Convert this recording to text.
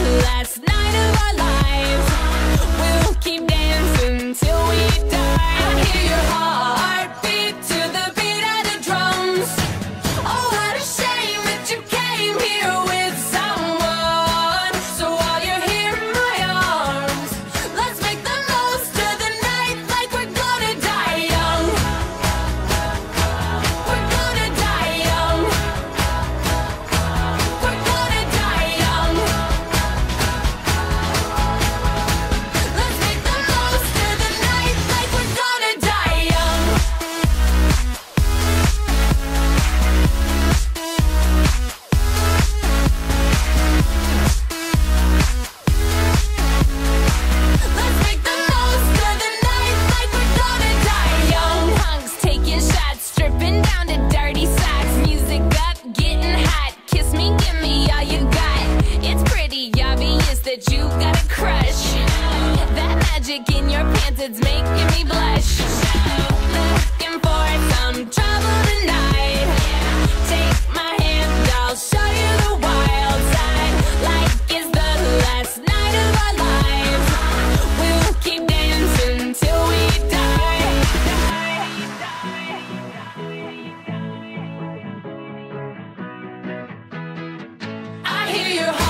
last night of our lives. We'll keep dancing till we die. I hear your heartbeat to the beat of the drums. Oh, what a shame that you came here with someone. So while you're here in my arms, let's make the most of the night like we're gonna die young. We're gonna die young. We're gonna die young. Let's make the most of the night like we're gonna die young. Let's make the most of the night like we're gonna die young. Punks taking shots, stripping down to dirty socks. Music up, getting hot. Kiss me, give me all you got. It's pretty obvious that you got a crush. That magic in your pants, it's making me blush. Looking for some trouble tonight. Take my hand, I'll show you the wild side. Like it's the last night of our lives. We'll keep dancing till we die. I hear your heart.